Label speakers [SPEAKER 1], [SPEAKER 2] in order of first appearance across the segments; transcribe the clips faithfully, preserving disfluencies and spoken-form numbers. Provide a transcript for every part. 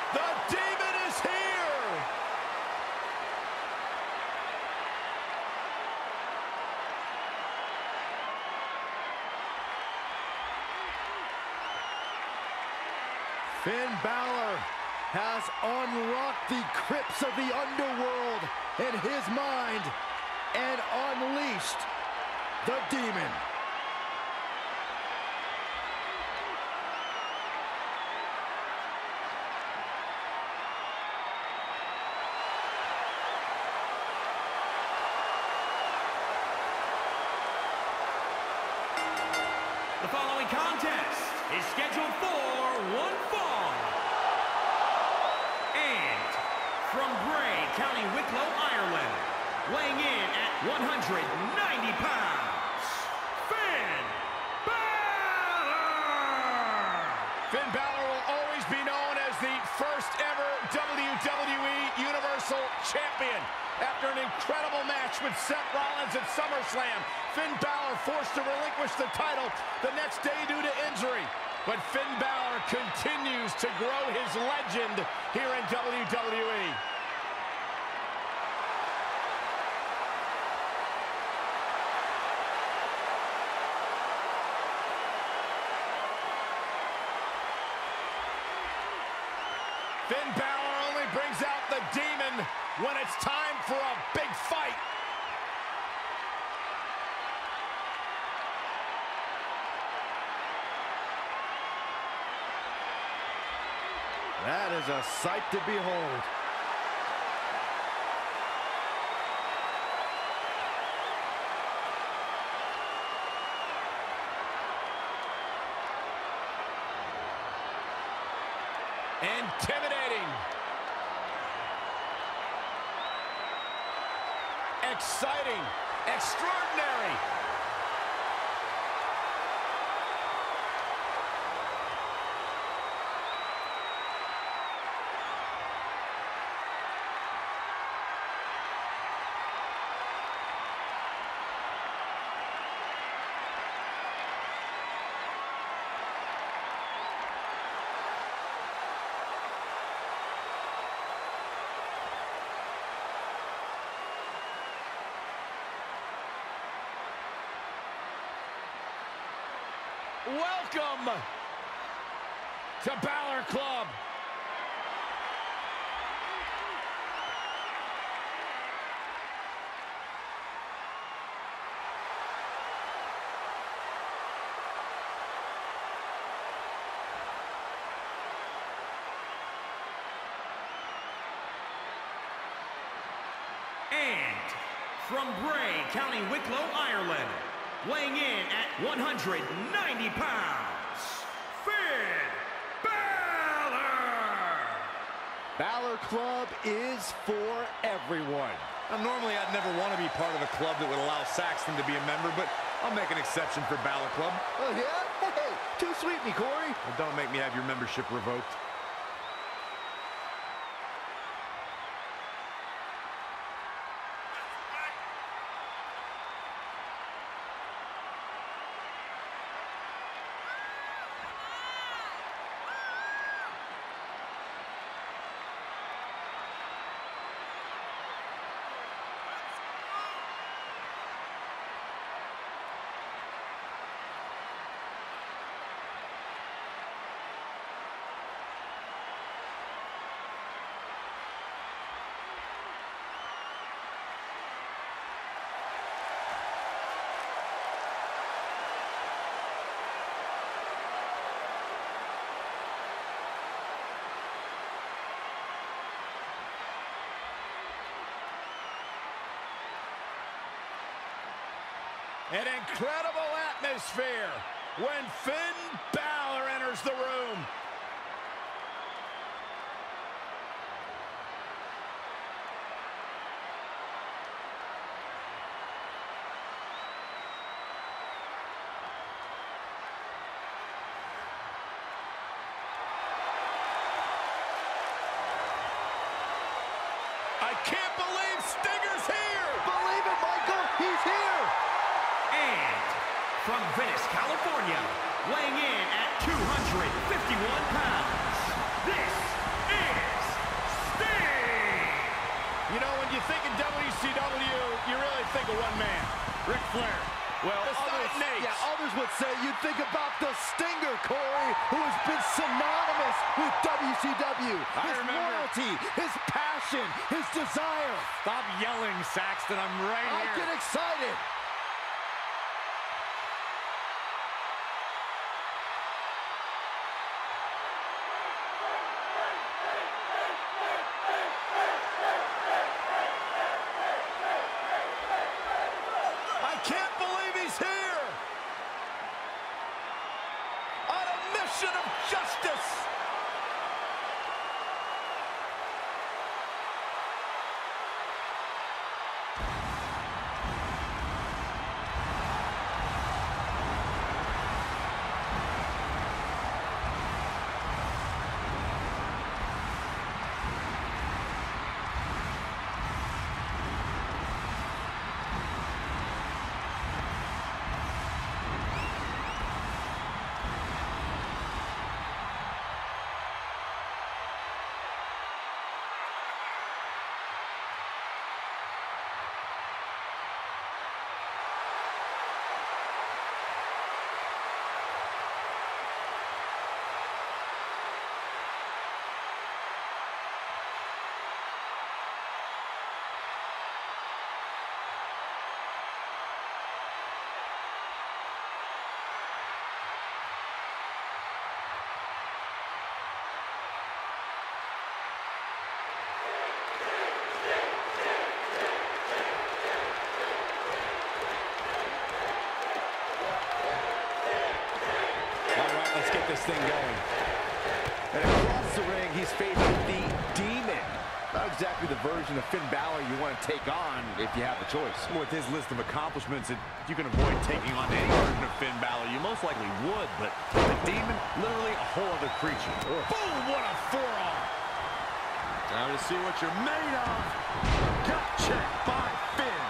[SPEAKER 1] The Demon is here! Finn Balor has unlocked the crypts of the underworld in his mind and unleashed the Demon.
[SPEAKER 2] The following contest is scheduled for one fall. And from Bray, County Wicklow, Ireland, weighing in at one hundred ninety pounds, Finn Balor!
[SPEAKER 1] Finn Balor will always be known as the first ever W W E Universal Champion. After an incredible match with Seth Rollins at SummerSlam, Finn Balor forced to relinquish the title the next day due to injury. But Finn Balor continues to grow his legend here in W W E. Finn Balor only brings out the Demon when it's time for a big fight. That is a sight to behold. Intimidating. Exciting. Extraordinary. Welcome to Balor Club.
[SPEAKER 2] And from Bray, County Wicklow, Ireland, weighing in at one hundred ninety pounds, Finn Balor!
[SPEAKER 1] Balor Club is for everyone.
[SPEAKER 3] Now, normally I'd never want to be part of a club that would allow Saxton to be a member, but I'll make an exception for Balor Club.
[SPEAKER 1] Oh, yeah? Hey, too sweet me, Corey.
[SPEAKER 3] Well, don't make me have your membership revoked.
[SPEAKER 1] An incredible atmosphere when Finn Balor enters the room. I can't believe Stinger's here! Believe it, Michael, he's here!
[SPEAKER 2] And from Venice, California, weighing in at two hundred fifty-one pounds, this is
[SPEAKER 1] you think of W C W, you really think of one man, Ric Flair. Well, others,
[SPEAKER 4] yeah, others would say you'd think about the Stinger, Corey, who has been synonymous with W C W.
[SPEAKER 3] I
[SPEAKER 4] his
[SPEAKER 3] remember.
[SPEAKER 4] loyalty, his passion, his desire.
[SPEAKER 3] Stop yelling, Saxton. I'm right
[SPEAKER 4] I
[SPEAKER 3] here.
[SPEAKER 4] get excited.
[SPEAKER 1] I can't believe he's here! On a mission of justice!
[SPEAKER 3] Let's get this thing going.
[SPEAKER 4] And across the ring, he's facing the Demon. Not exactly the version of Finn Balor you want to take on if you have the choice.
[SPEAKER 3] With his list of accomplishments, if you can avoid taking on any version of Finn Balor, you most likely would, but the Demon, literally a whole other creature.
[SPEAKER 1] Boom, what a forearm!
[SPEAKER 3] Time to see what you're made of. Gut check by Finn.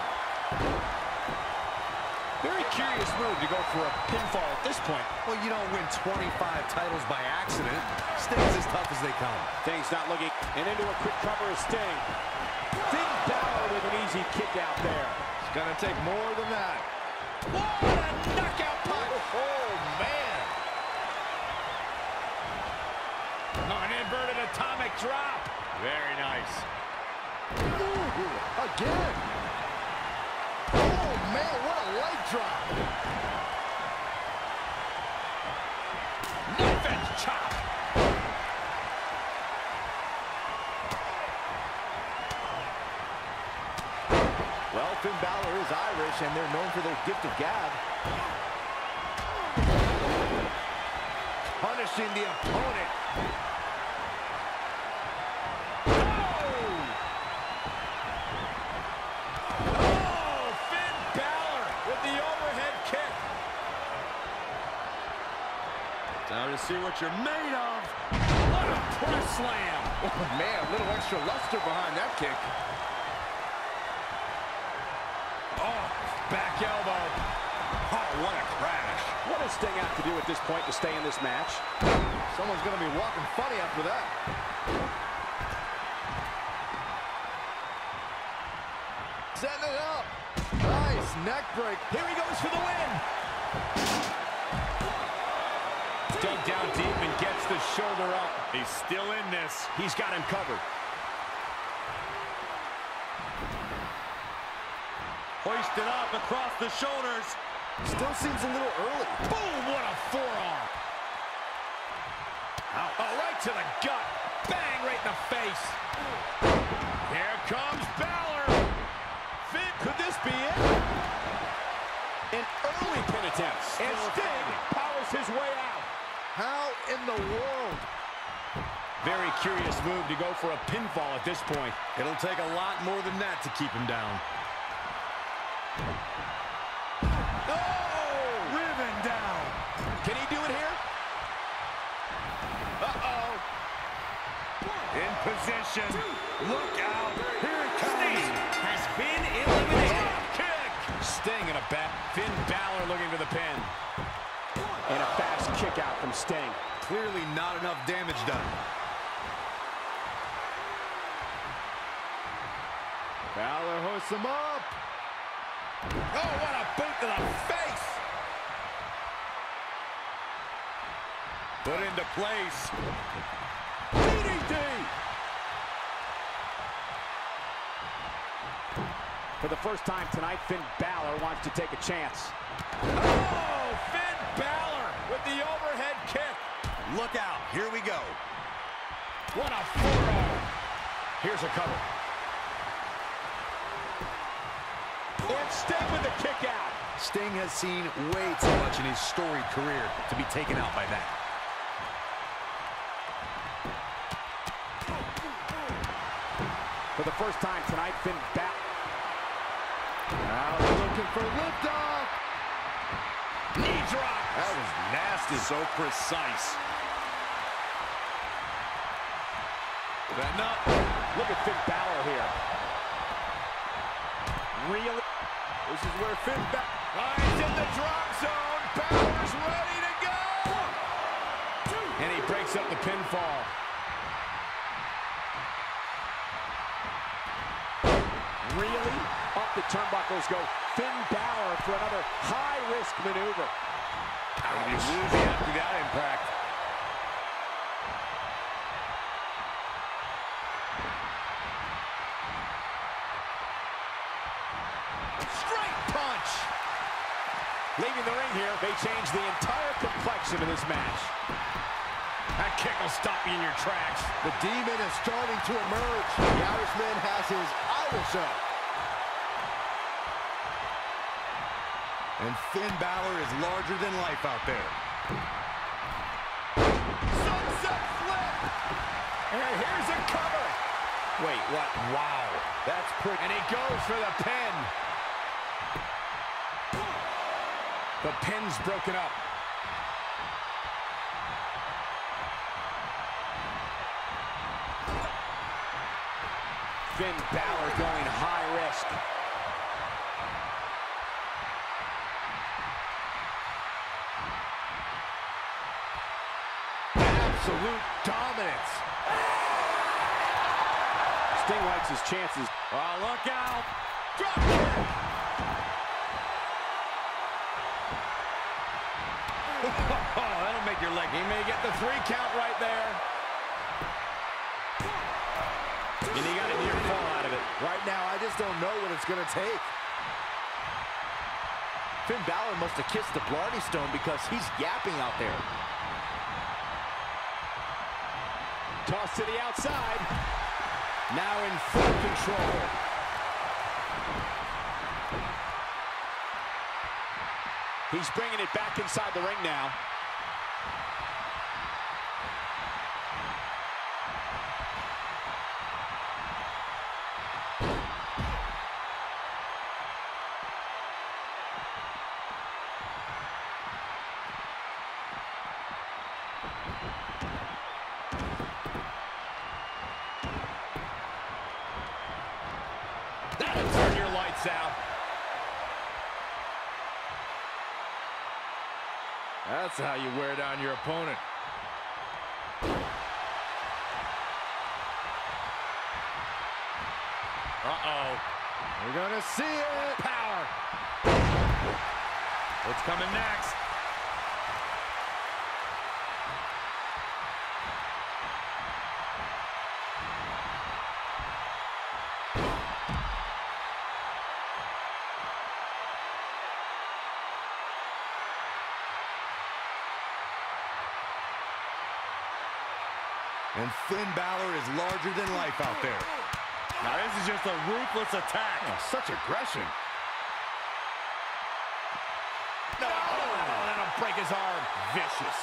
[SPEAKER 1] Very curious move to go for a pinfall at this point.
[SPEAKER 3] Well, you don't win twenty-five titles by accident. Sting's as tough as they come.
[SPEAKER 1] Sting's not looking, and into a quick cover of Sting. Finn Balor with an easy kick out there.
[SPEAKER 3] It's gonna take more than that.
[SPEAKER 1] What a knockout punch! Oh, man! Oh, an inverted atomic drop.
[SPEAKER 3] Very nice.
[SPEAKER 4] Ooh, again. Oh, man, what a leg drop.
[SPEAKER 1] Knife edge chop.
[SPEAKER 4] Well, Finn Balor is Irish, and they're known for their gift of gab.
[SPEAKER 1] Punishing the opponent.
[SPEAKER 3] Time to see what you're made of.
[SPEAKER 1] What a press slam.
[SPEAKER 4] Oh, man, a little extra luster behind that kick.
[SPEAKER 1] Oh, back elbow. Oh, what a crash. What does Sting have to do at this point to stay in this match?
[SPEAKER 4] Someone's going to be walking funny after that. Setting it up. Nice neck break.
[SPEAKER 1] Here he goes for the win. Dug down deep and gets the shoulder up.
[SPEAKER 3] He's still in this.
[SPEAKER 1] He's got him covered.
[SPEAKER 3] Hoisted up across the shoulders.
[SPEAKER 4] Still seems a little early.
[SPEAKER 1] Boom, what a forearm. Ow. Oh, right to the gut. Bang, right in the face. Here comes Balor. Finn, could this be it? An early pin attempt. And Sting powers his way out.
[SPEAKER 4] How in the world?
[SPEAKER 1] Very curious move to go for a pinfall at this point.
[SPEAKER 3] It'll take a lot more than that to keep him down.
[SPEAKER 1] Oh!
[SPEAKER 3] Riven down.
[SPEAKER 1] Can he do it here? Uh-oh.
[SPEAKER 3] In position. Look out. Here it comes.
[SPEAKER 2] Sting has been eliminated.
[SPEAKER 1] Kick. Sting in a bat. Finn Balor looking for the pin. And a fast kick out from Sting.
[SPEAKER 3] Clearly not enough damage done.
[SPEAKER 4] Balor hoists him up.
[SPEAKER 1] Oh, what a boot to the face!
[SPEAKER 3] Put into place.
[SPEAKER 4] D D T! For the first time tonight, Finn Balor wants to take a chance.
[SPEAKER 1] Oh, Finn Balor with the overhead kick.
[SPEAKER 3] Look out. Here we go.
[SPEAKER 1] What a forearm. Here's a cover.
[SPEAKER 4] Instead with the kick out.
[SPEAKER 3] Sting has seen way too much in his storied career to be taken out by that.
[SPEAKER 4] For the first time tonight, Finn Balor. Now looking for liftoff.
[SPEAKER 1] Knee drop.
[SPEAKER 3] That was nasty. So precise. Setting up.
[SPEAKER 4] Look at Finn Balor here. Really? This is where Finn Balor.
[SPEAKER 1] Oh, he's in the drop zone. Balor's ready to go. And he breaks up the pinfall.
[SPEAKER 4] Really? Up the turnbuckles go Finn Balor for another high-risk maneuver.
[SPEAKER 3] Gonna be woozy after that impact.
[SPEAKER 1] Straight punch.
[SPEAKER 4] Leaving the ring here, they change the entire complexion of this match.
[SPEAKER 1] That kick will stop you in your tracks.
[SPEAKER 5] The Demon is starting to emerge. The Irishman has his Irish up.
[SPEAKER 3] And Finn Balor is larger than life out there.
[SPEAKER 1] Sunset flip. And here's a cover. Wait, what? Wow. That's pretty. And he goes for the pin. The pin's broken up.
[SPEAKER 4] Finn Balor going high risk.
[SPEAKER 1] Absolute dominance.
[SPEAKER 4] Sting likes his chances.
[SPEAKER 3] Oh, look out.
[SPEAKER 1] Drop kick.
[SPEAKER 3] Oh, that'll make your leg.
[SPEAKER 1] He may get the three count right there. And he got a near fall out of it.
[SPEAKER 5] Right now, I just don't know what it's going to take.
[SPEAKER 4] Finn Balor must have kissed the Blarney Stone because he's yapping out there. Toss to the outside.
[SPEAKER 1] Now in full control.
[SPEAKER 4] He's bringing it back inside the ring now.
[SPEAKER 1] That'll turn your lights out.
[SPEAKER 5] That's how you wear down your opponent.
[SPEAKER 1] Uh-oh.
[SPEAKER 5] We're going to see it.
[SPEAKER 1] Power.
[SPEAKER 3] What's coming next? And Finn Balor is larger than life out there. Now this is just a ruthless attack.
[SPEAKER 5] Oh, such aggression.
[SPEAKER 1] No, oh, that'll break his arm. Vicious.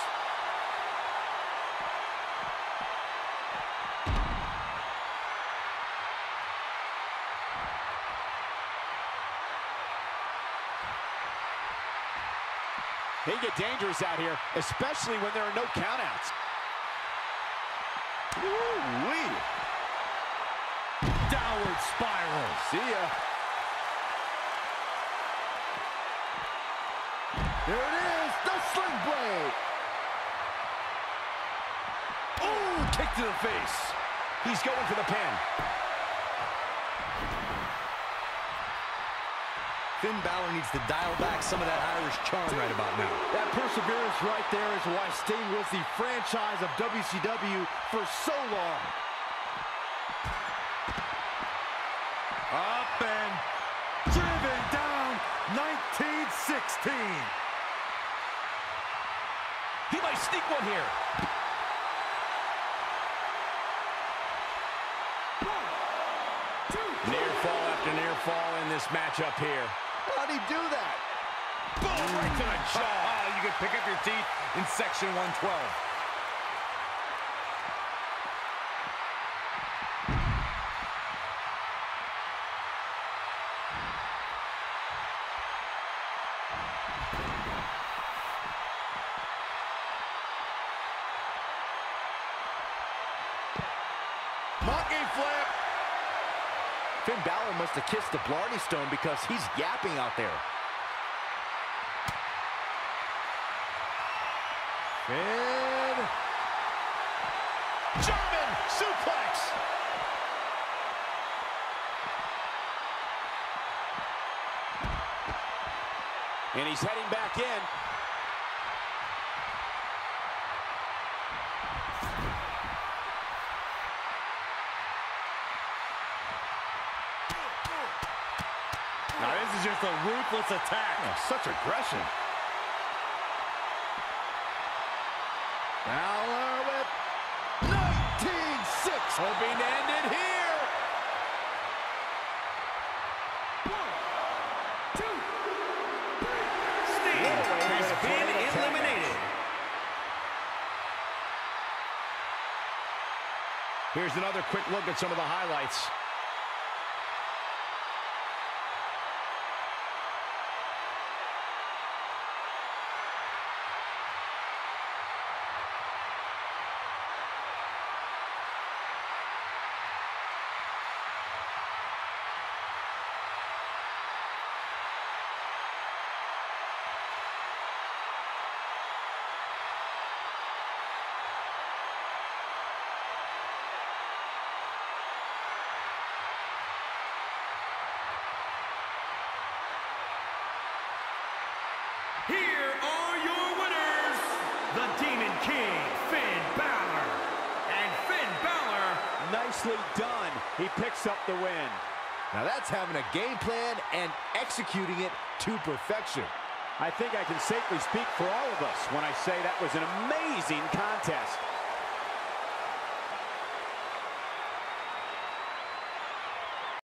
[SPEAKER 4] They get dangerous out here, especially when there are no countouts.
[SPEAKER 3] Woo-wee. Downward spiral.
[SPEAKER 5] See ya. There it is, the Sling Blade.
[SPEAKER 3] Oh, kick to the face.
[SPEAKER 1] He's going for the pin.
[SPEAKER 6] Finn Balor needs to dial back some of that Irish charm right about now.
[SPEAKER 4] That perseverance right there is why Sting was the franchise of W C W for so long.
[SPEAKER 6] Up and driven down, nineteen sixteen.
[SPEAKER 3] He might sneak one here.
[SPEAKER 1] Near fall after near fall in this matchup here.
[SPEAKER 4] How'd he do that?
[SPEAKER 1] Boom, right to the jaw.
[SPEAKER 3] Oh, you can pick up your teeth in section one twelve.
[SPEAKER 1] Monkey flip.
[SPEAKER 4] Finn Balor must have kissed the Blarney Stone because he's yapping out there. Finn.
[SPEAKER 1] German suplex. And he's heading back in.
[SPEAKER 3] Now this is just a ruthless attack.
[SPEAKER 4] Oh, such aggression. Balor with nineteen six.
[SPEAKER 1] Hoping to end it here.
[SPEAKER 2] Sting has been eliminated.
[SPEAKER 1] Here's another quick look at some of the highlights.
[SPEAKER 2] Here are your winners, the Demon King, Finn Balor. And Finn Balor,
[SPEAKER 1] Nicely done. He picks up the win.
[SPEAKER 4] Now that's having a game plan and executing it to perfection.
[SPEAKER 1] I think I can safely speak for all of us when I say that was an amazing contest.